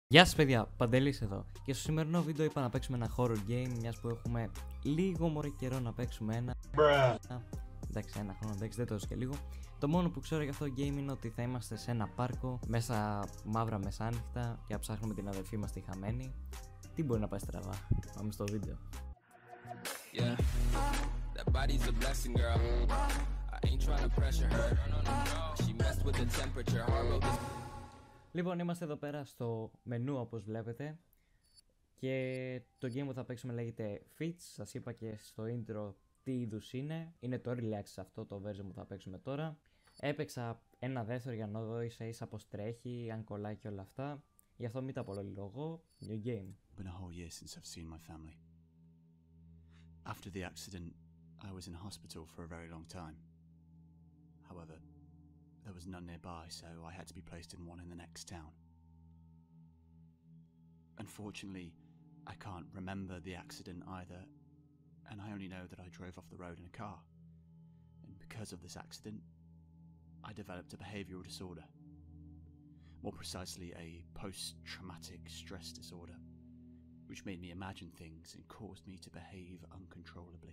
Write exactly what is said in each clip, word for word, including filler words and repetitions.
Γεια σας παιδιά, Παντελής εδώ. Και στο σημερινό βίντεο είπα να παίξουμε ένα horror game, μιας που έχουμε λίγο μωρέ καιρό να παίξουμε ένα. Bruh. Εντάξει, ένα χρόνο, εντάξει, δεν τόσο και λίγο. Το μόνο που ξέρω για αυτό το game είναι ότι θα είμαστε σε ένα πάρκο, μέσα μαύρα μεσάνυχτα και θα ψάχνουμε την αδελφή μας τη χαμένη. Τι μπορεί να πάει στραβά, πάμε στο βίντεο. Yeah. That body's a blessing, girl. I ain't trying to pressure her. She messed with the temperature. Λοιπόν, είμαστε εδώ πέρα στο μενού όπως βλέπετε και το game που θα παίξουμε λέγεται Fits. Σας είπα και στο intro τι είδους είναι. Είναι το Early Access αυτό το version που θα παίξουμε τώρα. Έπαιξα ένα δεύτερο για να δω ίσα ίσα πως τρέχει, αν κολλάει και όλα αυτά. Γι' αυτό μην τα απολογώ, new game. Been a whole year since I've seen my family. After the accident, I was in hospital for a very long time. However, there was none nearby, so I had to be placed in one in the next town. Unfortunately, I can't remember the accident either, and I only know that I drove off the road in a car. And because of this accident, I developed a behavioral disorder. More precisely, a post-traumatic stress disorder, which made me imagine things and caused me to behave uncontrollably.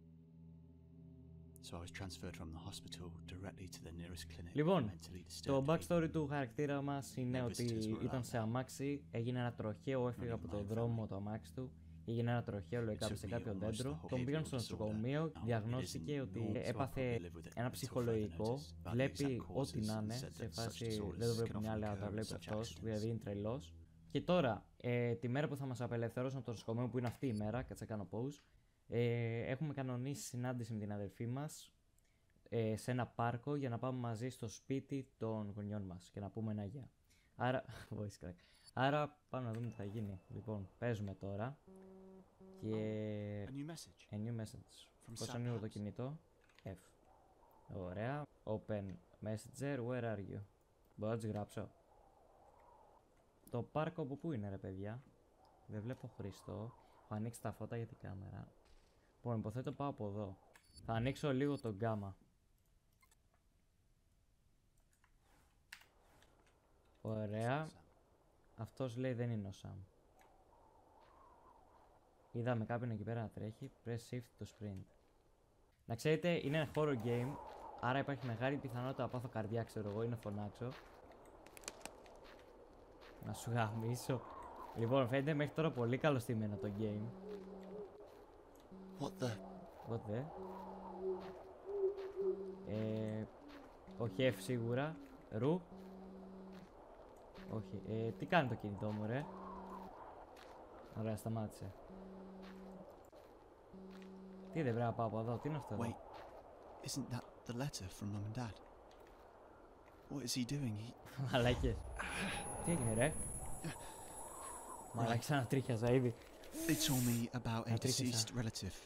So I was transferred from the hospital directly to the nearest clinic. Λοιπόν, το backstory του χαρακτήρα μας είναι ότι ήταν σε αμάξι, έγινε ένα τροχαίο, έφυγε από τον δρόμο το αμάξι του, έγινε ένα τροχαίο, λογικά σε κάποιο δέντρο. Τον πήγαν στο νοσοκομείο, διαγνώστηκε ότι έπαθε ένα ψυχολογικό, βλέπει ό,τι να είναι, σε φάση δεν το βλέπουν οι άλλοι, αλλά τα βλέπει αυτός, δηλαδή είναι τρελός. Και τώρα, ε, τη μέρα που θα μας απελευθερώσουν από το νοσοκομείο, που είναι αυτή η μέρα, κάτσε να κάνω pause, ε, έχουμε κανονίσει συνάντηση με την αδελφή μας ε, σε ένα πάρκο για να πάμε μαζί στο σπίτι των γονιών μας και να πούμε ένα γεια. Άρα, voice crack. Άρα πάμε να δούμε τι θα γίνει. Λοιπόν, παίζουμε τώρα και... A new message. A new message. Πώς ανοίγω το κινητό? F. Ωραία. Open messenger, where are you? Μπορώ να τις γράψω. Το πάρκο από πού είναι ρε παιδιά? Δεν βλέπω Χριστό. Έχω ανοίξει τα φώτα για την κάμερα. Λοιπόν, υποθέτω πάω από εδώ. Θα ανοίξω λίγο τον γκάμα. Ωραία. Αυτός λέει δεν είναι ο Σαμ. Είδαμε κάποιον εκεί πέρα να τρέχει. Press shift to sprint. Να ξέρετε, είναι ένα horror game, άρα υπάρχει μεγάλη πιθανότητα να πάθω καρδιά, ξέρω εγώ, ή να φωνάξω. Να σου γαμίσω. Λοιπόν, φαίνεται μέχρι τώρα πολύ καλωστημένο το game. What the? What the? Ε, όχι F σίγουρα. Ρου. Όχι. Ε, τι κάνει το κινητό μου ρε? Ωραία, σταμάτησε. Τι δεν πρέπει να πάω από εδώ, τι είναι αυτό? Wait, isn't that the letter from Mum and Dad? What is he doing? He... Μαλάκες. Τι έγινε ρε? Μαλάκες, ξανατρίχιαζα ήδη. They told me about a deceased relative.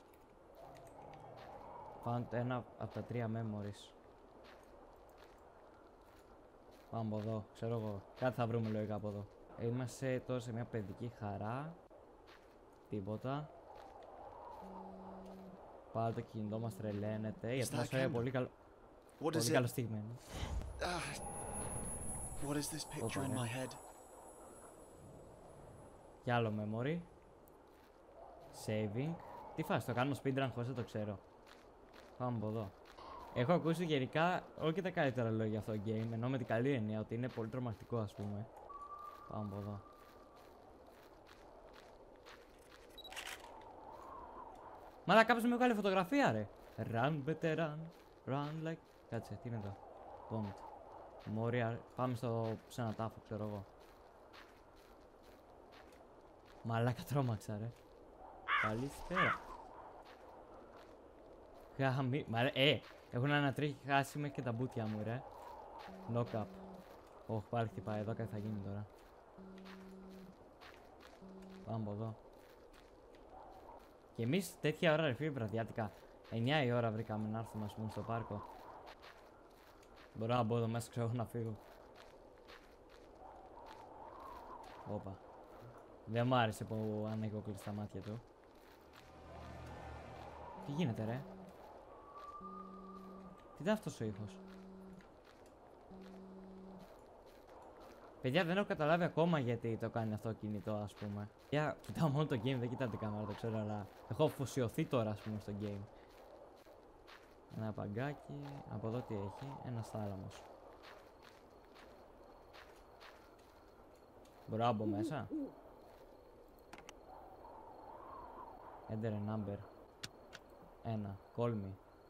Found ένα από τα τρία memories. Πάμε από εδώ, ξέρω εγώ. Κάτι θα βρούμε λογικά από εδώ. Είμαστε τώρα σε μια παιδική χαρά. Τίποτα. Πάλι το κινητό μας τρελαίνεται. Η ατμόσφαιρα είναι πολύ καλό. Πολύ καλωστηγμένη. What is this picture in my head? Κι άλλο memory. Saving. Τι φάση, το κάνω speedrun χωρίς να το ξέρω. Πάμε από εδώ. Έχω ακούσει γενικά όχι τα καλύτερα λόγια για αυτό το game, ενώ με την καλή έννοια ότι είναι πολύ τρομακτικό ας πούμε. Πάμε από εδώ. Μα κάποιος με βγάλει φωτογραφία ρε. Run better run. Run like... Κάτσε, τι είναι εδώ? Vomit. Μόρια, πάμε στο... σε ένα τάφο, ξέρω εγώ. Μαλάκα τρόμαξα ρε. Καλησπέρα. Γαμί... Μα ρε, ε! Έχουν ανατρίχει χάσει μέχρι και τα μπουτια μου ρε. Knock up. Όχι, πάλι χτυπάει εδώ, κάτι θα γίνει τώρα. Πάμε από εδώ. Και εμείς τέτοια ώρα ρε φίλοι βραδιάτικα. εννιά η ώρα βρήκαμε να έρθουμε ας πούμε στο πάρκο. Μπορώ να μπω εδώ μέσα, ξέρω να φύγω. Όπα. Δεν μ' άρεσε που ανοίγω κλειστά μάτια του. Τι γίνεται ρε? Τι ήταν αυτός ο ήχος? Παιδιά, δεν έχω καταλάβει ακόμα γιατί το κάνει αυτό κινητό, ας πούμε. Για κοιτάω μόνο το game, δεν κοιτάω την κάμερα, το ξέρω, αλλά έχω αφοσιωθεί τώρα, ας πούμε, στο game. Ένα παγκάκι, από εδώ τι έχει, ένας θάλαμος. Μπορώ να μπω μέσα. Enter a number. Ένα, call me.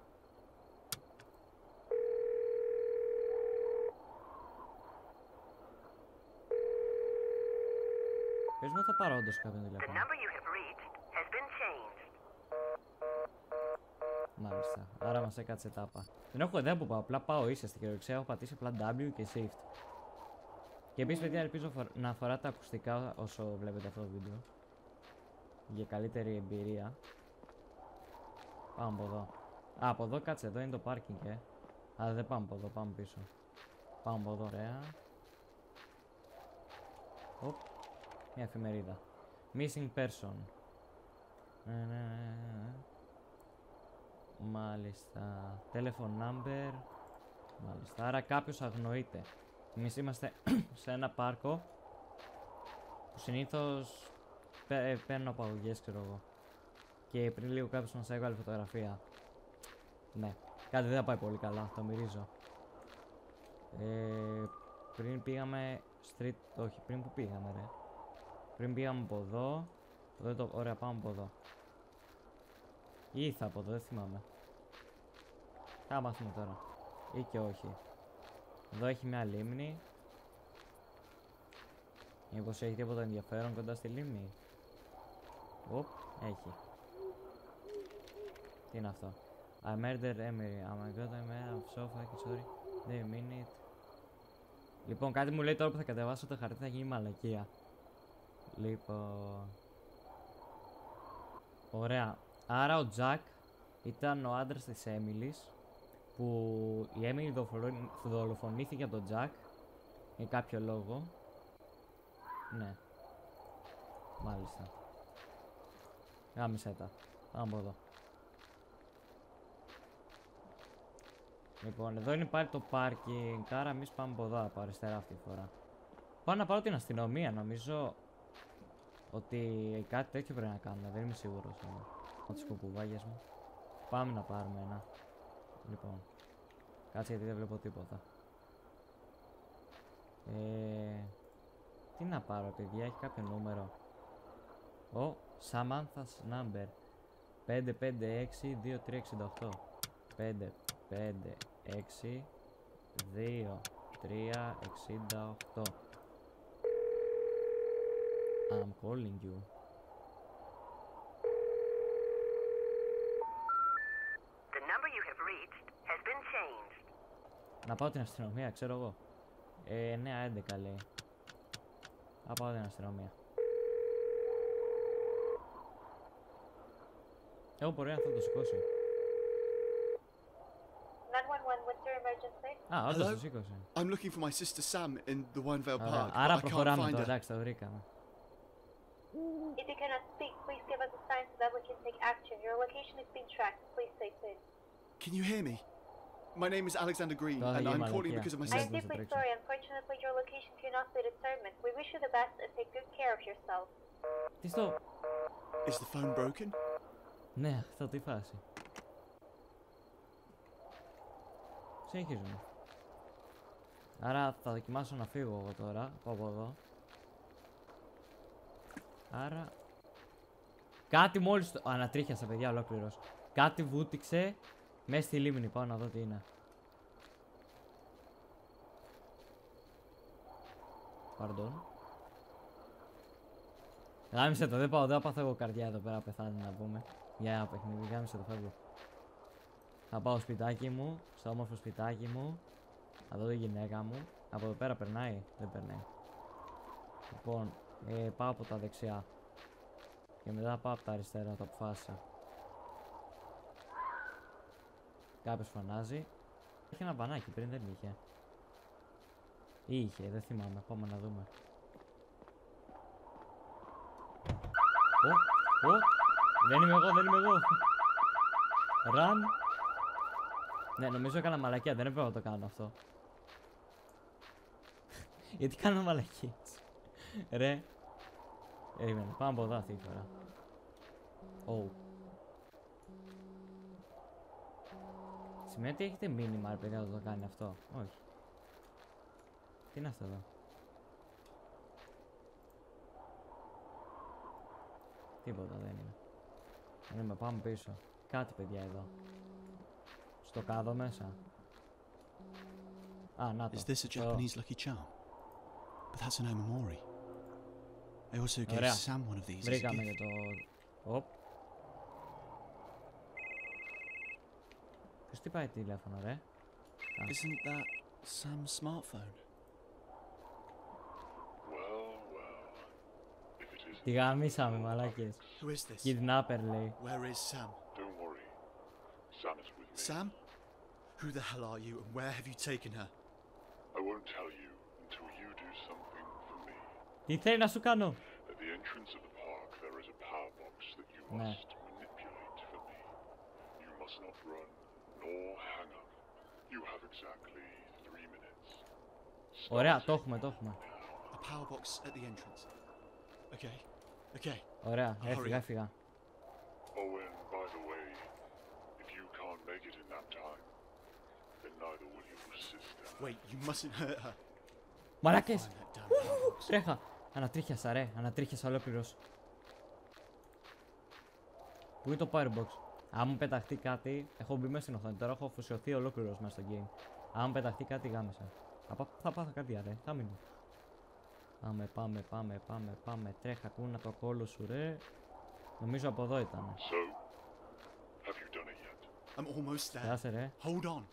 Πες μου θα πάρω όντως κάποιον τηλέφωνο. Μάλιστα, άρα μας έκατσε τάπα. Δεν έχω ιδέα που πάω, απλά πάω ίσα στην κυριολεξία, έχω πατήσει απλά W και Shift. Και επίσης παιδιά ελπίζω να φοράτε ακουστικά όσο βλέπετε αυτό το βίντεο. Για καλύτερη εμπειρία. Πάμε από εδώ. Α, από εδώ κάτσε, εδώ είναι το πάρκινγκ, ε. Α, δεν πάμε από εδώ, πάμε πίσω. Πάμε από εδώ, ωραία. Οπ, μια εφημερίδα. Missing person. Ναι, ναι, ναι. Μάλιστα. Telephone number. Μάλιστα. Άρα κάποιος αγνοείται. Εμείς είμαστε σε ένα πάρκο που συνήθως παίρνω απαγωγές, ξέρω εγώ. Και πριν λίγο κάποιος μας έβγαλε φωτογραφία. Ναι, κάτι δεν θα πάει πολύ καλά, το μυρίζω. Ε, πριν πήγαμε street, όχι, πριν που πήγαμε ρε. Πριν πήγαμε από εδώ, εδώ το, ωραία πάμε από εδώ. Ή ήρθα από εδώ, δεν θυμάμαι. Θα μάθουμε τώρα, ή και όχι. Εδώ έχει μια λίμνη. Μήπως έχει τίποτα ενδιαφέρον κοντά στη λίμνη. Οπ, έχει. Τι είναι αυτό? I murdered Emery. Oh my god, I made I'm so fucking sorry. Do you mean it? Λοιπόν, κάτι μου λέει τώρα που θα κατεβάσω το χαρτί θα γίνει μαλακία. Λοιπόν... Ωραία. Άρα ο Jack ήταν ο άντρας της Έμιλης που η Έμιλη δολοφονήθηκε από τον Jack για κάποιο λόγο. Ναι. Μάλιστα. Γάμισε τα. Πάμε από εδώ. Λοιπόν, εδώ είναι πάλι το πάρκινγκ, άρα εμείς πάμε από εδώ, από αριστερά αυτή τη φορά. Πάω να πάρω την αστυνομία, νομίζω ότι κάτι τέτοιο πρέπει να κάνουμε, δεν είμαι σίγουρος. Με τις κουκουβάγες μου. Πάμε να πάρουμε ένα. Λοιπόν, κάτσε γιατί δεν βλέπω τίποτα. Ε, τι να πάρω παιδιά, έχει κάποιο νούμερο. Ο Samantha's number πέντε πέντε έξι δύο τρία έξι οκτώ. πέντε πέντε έξι δύο τρία έξι οκτώ. I'm calling you. The number you have reached has been changed. Να πάω την αστυνομία, ξέρω εγώ. Ε, εννιά έντεκα λέει. Να πάω την αστυνομία. Εγώ μπορεί να θα το σηκώσει. nine one one, what's your emergency? Α, όντως Hello? το σήκωσε. I'm looking for my sister Sam in the Winevale Ωραία. Park. Άρα but I can't προχωράμε find τώρα, her. εντάξει, το βρήκαμε. If you cannot speak, please give us a sign so that we can take action. Your location is being tracked. Please stay put. Can you hear me? My name is Alexander Green, Τώρα and γε I'm μαλακία. calling because of my I am Yes, sister. Mister deeply Trixie. sorry. Unfortunately, your location cannot be determined. We wish you the best and take good care of yourself. Τι στο... Is the phone broken? Ναι, αυτό τι φάση. Συνεχίζουμε. Άρα θα δοκιμάσω να φύγω εγώ τώρα, από εδώ. Άρα... Κάτι μόλις το... Ανατρίχιασα παιδιά ολόκληρος. Κάτι βούτυξε μέσα στη λίμνη, πάω να δω τι είναι. Παρντών. Γάμισε το, δεν πάω, δεν πάθω εγώ καρδιά εδώ πέρα, πεθάνει να πούμε. Για ένα παιχνίδι, γάμισε το, φεύγω. Θα πάω σπιτάκι μου, στο όμορφο σπιτάκι μου. Θα δω τη γυναίκα μου. Από εδώ πέρα περνάει, δεν περνάει. Λοιπόν, ε, πάω από τα δεξιά. Και μετά πάω από τα αριστερά, το αποφάσισα. Κάποιος φωνάζει. Είχε ένα μπανάκι, πριν δεν είχε. Ή είχε, δεν θυμάμαι, πάμε να δούμε. Ω, ω, δεν είμαι εγώ, δεν είμαι εγώ. Run. Ναι, νομίζω έκανα μαλακία, δεν έπρεπε να το κάνω αυτό. Γιατί κάνω μαλακίες. Ρε. Περίμενε, πάμε από εδώ αυτή τη φορά. Oh. Σημαίνει ότι έχετε μήνυμα, ρε παιδιά, να το κάνει αυτό. Όχι. Τι είναι αυτό εδώ? Τίποτα δεν είναι. Αν είμαι, πάμε πίσω. Κάτι, παιδιά, εδώ. Στο κάδο μέσα. Α, να το. Is this a Japanese lucky charm? But that's an omamori. I also gave Ωραία. Sam one of these as a Βρήκαμε gift. για το... Οπ. Ποιος τι πάει τηλέφωνο, ρε? Isn't that Sam's smartphone? Well, well. If it is, Τη γαμίσαμε, μαλάκες. Who is this? Kidnapper, λέει. Where is Sam? don't worry. Sam is with me. Sam? Who the hell are you and where have you taken her? I won't tell you until you do something for me. Τι θέλει να σου κάνω? At the entrance of the park, there is a power box that you Ναι. must manipulate for me. You must not run nor hang up. You have exactly three minutes. Ωραία, το έχουμε, το έχουμε. A power box at the entrance. Okay. Okay. Ωραία, Hurry. έφυγα, έφυγα. Oh, and by the way, if you can't make it in that time, then neither will your sister. Wait, you mustn't hurt her. Μαλάκες! Find that damn power box. Τρέχα! Ανατρίχιασα, ρε, ανατρίχιασα ολόκληρος. Πού είναι το firebox? Αν μου πεταχτεί κάτι, έχω μπει μέσα στην οθόνη. Τώρα έχω αφοσιωθεί ολόκληρος μέσα στο game. Αν μου πεταχτεί κάτι, γάμισα. Θα, θα πάθω κάτι, ρε, θα μείνω. Πάμε, πάμε, πάμε, πάμε, πάμε. Τρέχα, κούνα το κόλλο σου, ρε. Νομίζω από εδώ ήταν. So, have you done it yet? I'm almost there. Κοιτάξτε, ρε. Hold on.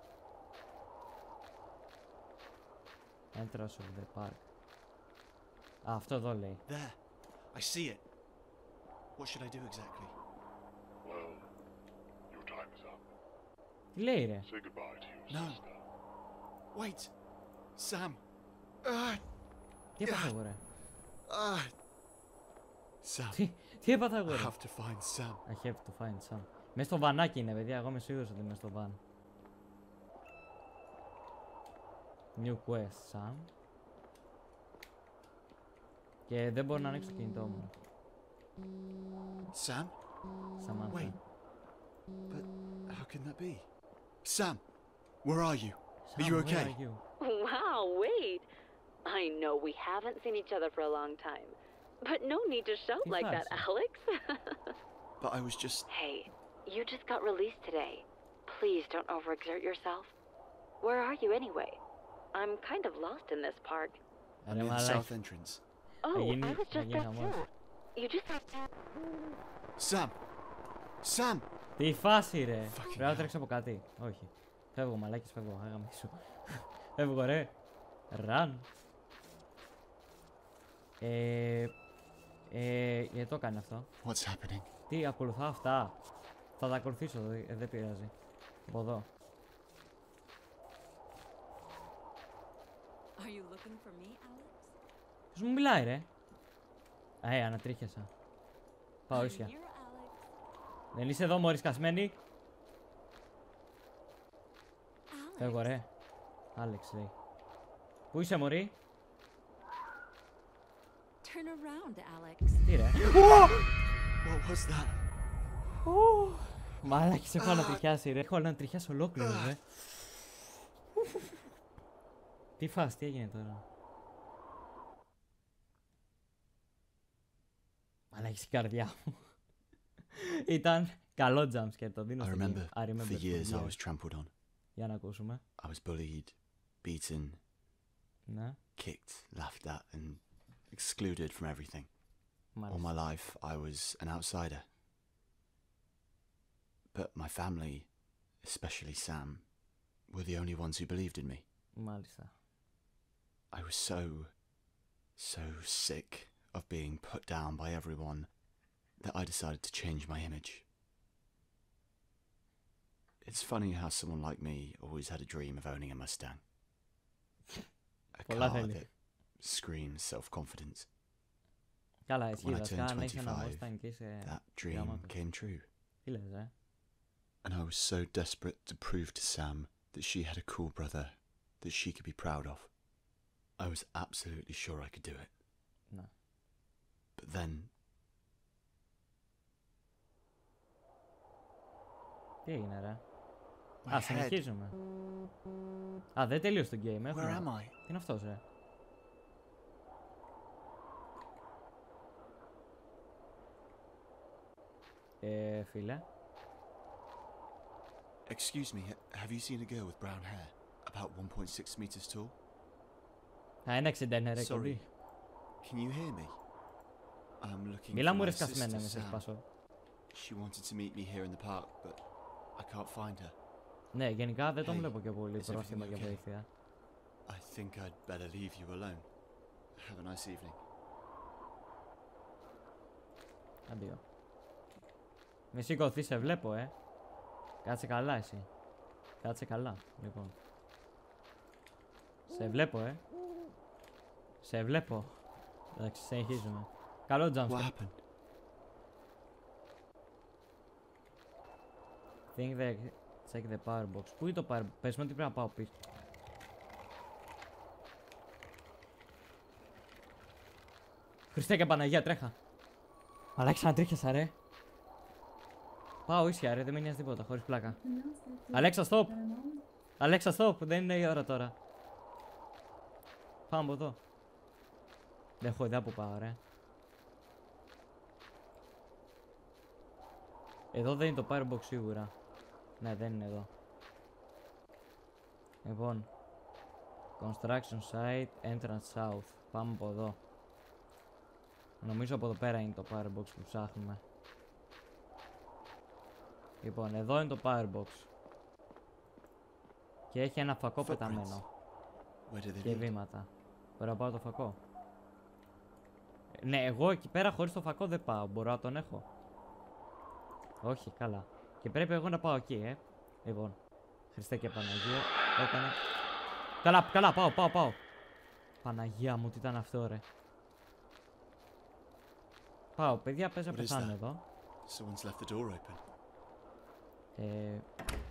Entrance of the park. Α, αυτό εδώ λέει. There. I see it. What should I do exactly? Well, your time is up. Τι λέει, ρε? Say goodbye to your No. sister. Wait. Sam. Ah. Τι έπαθα εγώ, ρε? Ah. Sam. Τι, τι έπαθα εγώ, I ρε? have to find Sam. I have to find some. Μες στο βανάκι είναι, παιδιά. Εγώ είμαι σίγουρος ότι είμαι στο βαν. New quest, Sam. Και δεν μπορώ να ανοίξω το κινητό μου. Sam? Samantha. Wait. But how can that be? Sam, where are you? Sam, Are you where okay? are you? Wow, wait. I know we haven't seen each other for a long time, but no need to shout Be like that, fast. Alex. But I was just... Hey, you just got released today. Please don't overexert yourself. Where are you anyway? I'm kind of lost in this park. I'm Ρε near the μαλάκι. south entrance. Oh, γίνει- I was θα just γίνει there χαμός. too. You just have to... Sam! Sam! Τι φάση, ρε. Fucking Πρέπει να hell. τρέξω από κάτι. Όχι. Φεύγω, μαλάκες, φεύγω. Αγαμίσου. Φεύγω, ρε. Ραν. Ε... Ε... Γιατί το κάνει αυτό? What's happening? Τι, ακολουθάω αυτά. Θα τα ακολουθήσω, δε- ε, δεν πειράζει. Από εδώ. Are you looking for me, Alex? Ποιος μου μιλάει, ρε? Α, ε, ανατρίχιασα. Πάω I'm ίσια. here, Alex. Δεν είσαι εδώ, μωρή σκασμένη? Alex. Φεύγω, ρε. Άλεξ, λέει. Πού είσαι, μωρή? Turn around, Alex. Τι, ρε? What was that? Μαλάκης, έχω ανατριχιάσει, ρε. Έχω ανατριχιάσει ολόκληρο, ρε. Τι φας, τι έγινε τώρα? Μαλάκης, η καρδιά μου. Ήταν καλό jumpscare, το δίνω I στο remember, game. I remember for years I years. was trampled on. Για να ακούσουμε. I was bullied, beaten, Ναι, kicked, laughed at, and excluded from everything. All my μάλιστα. life I was an outsider. But my family, especially Sam, were the only ones who believed in me. Μάλιστα. I was so, so sick of being put down by everyone that I decided to change my image. It's funny how someone like me always had a dream of owning a Mustang. A Πολλά car θέλει. that screams self-confidence. Καλά, εσύ When I βασικά turned αν έχεις ένα twenty-five, Mustang και είσαι... That dream γαμάτος. came true. Τι λες, ε? And I was so desperate to prove to Sam that she had a cool brother that she could be proud of. I was absolutely sure I could do it. No. But then... Τι έγινε ρε? My Α, head. συνεχίζουμε. Α, δεν τελείωσε το game, έχουμε. Where am I? Τι είναι αυτός ρε? Ε, φίλε. Excuse me, ha- have you seen a girl with brown hair? About one point six meters tall? Α, είναι εξήντα εννέα ρε Sorry. κομπή. Can you hear me? I'm looking Μίλα for μου my ρε sister σκασμένα, με σε Sam. σπάσω. She wanted to meet me here in the park, but I can't find her. Ναι, γενικά δεν τον Hey, βλέπω και πολύ is πρόθυμα everything για okay? βοήθεια. I think I'd better leave you alone. Have a nice evening. Αντίο. Μη σηκωθείς, σε βλέπω, ε. Κάτσε καλά εσύ. Κάτσε καλά, λοιπόν. Σε βλέπω, ε. Σε βλέπω. Εντάξει, συνεχίζουμε. Καλό What jumpscare. happened? Think the... Check the power box. Πού είναι το power box? Πες μου ότι πρέπει να πάω πίσω. Χριστέ και Παναγία, τρέχα. Αλλάξα να τρίχιασα ρε. Πάω ίσια ρε, δεν με νοιάζει τίποτα, χωρίς πλάκα. Αλέξα, stop! Αλέξα, stop! Δεν είναι η ώρα τώρα. Πάμε από εδώ. Δεν έχω ιδέα που πάω ρε. Εδώ δεν είναι το firebox σίγουρα. Ναι, δεν είναι εδώ. Λοιπόν. Construction site, entrance south. Πάμε από εδώ. Νομίζω από εδώ πέρα είναι το firebox που ψάχνουμε. Λοιπόν, εδώ είναι το firebox. Και έχει ένα φακό πεταμένο. Where do they Και lead? βήματα. Μπορώ να πάω το φακό. Ναι, εγώ εκεί πέρα χωρίς το φακό δεν πάω. Μπορώ να τον έχω. Όχι, καλά. Και πρέπει εγώ να πάω εκεί, ε. Λοιπόν. Χριστέ και Παναγία. Έκανε. Καλά, καλά, πάω, πάω, πάω. Παναγία μου, τι ήταν αυτό, ρε. Πάω, παιδιά, πες να What is πεθάνω that? εδώ. Someone's left the door open. Ε...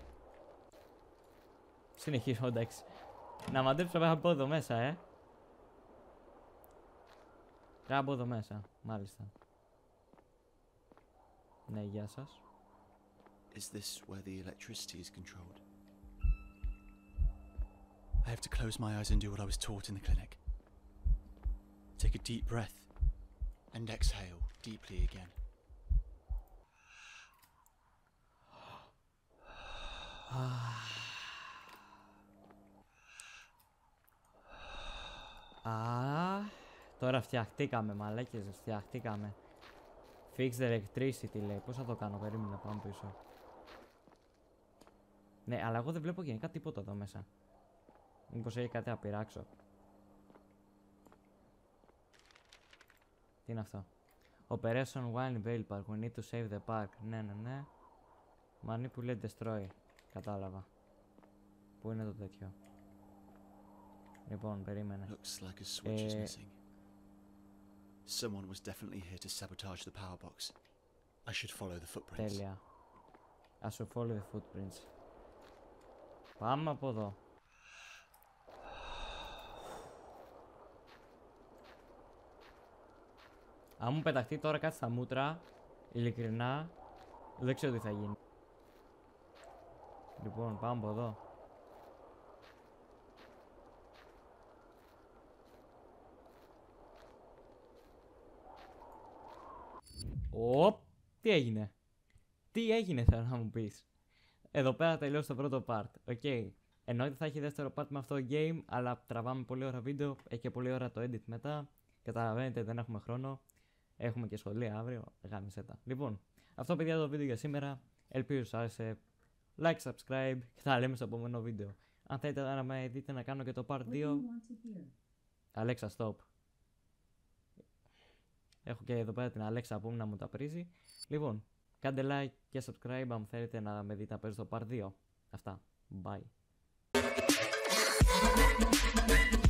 Συνεχίζω, εντάξει. Να μαντέψω μέχρι από εδώ μέσα, ε. Πρέπει από εδώ μέσα, μάλιστα. Ναι, γεια σας. Is this where the electricity is controlled? I have to close my eyes and do what I was taught in the clinic. Take a deep breath and exhale deeply again. Α, τώρα φτιαχτήκαμε, μαλάκες, φτιαχτήκαμε. Fix the electricity λέει. Πώς θα το κάνω, περίμενα, πάμε πίσω. Ναι, αλλά εγώ δεν βλέπω γενικά τίποτα εδώ μέσα. Μήπως έχει κάτι να πειράξω. Τι είναι αυτό? Operation Wine Vale Park. We need to save the park. Ναι, ναι, ναι. Manipulate destroy. Κατάλαβα. Πού είναι το τέτοιο? Λοιπόν, περίμενε. Looks like a switch is Eh. missing. Someone was definitely here to sabotage the power box. I should follow the footprints. Τέλεια. I should follow the footprints. Πάμε από εδώ. Αν μου πεταχτεί τώρα κάτι στα μούτρα, ειλικρινά, δεν ξέρω τι θα γίνει. Λοιπόν, πάμε από εδώ. Οπ, τι έγινε? Τι έγινε, θέλω να μου πεις? Εδώ πέρα τελειώσει το πρώτο part. Οκ. Okay. Εννοείται θα έχει δεύτερο part με αυτό το game, αλλά τραβάμε πολύ ώρα βίντεο, έχει και πολύ ώρα το edit μετά. Καταλαβαίνετε, δεν έχουμε χρόνο. Έχουμε και σχολεία αύριο. Γάμισε τα. Λοιπόν, αυτό παιδιά το βίντεο για σήμερα. Ελπίζω σας άρεσε. Like, subscribe και θα λέμε στο επόμενο βίντεο. Αν θέλετε να με δείτε να κάνω και το part δύο. Αλέξα, stop. Έχω και εδώ πέρα την Αλέξα που να μου τα πρίζει. Λοιπόν, κάντε like και subscribe αν θέλετε να με δείτε να παίζω το part δύο. Αυτά. Bye.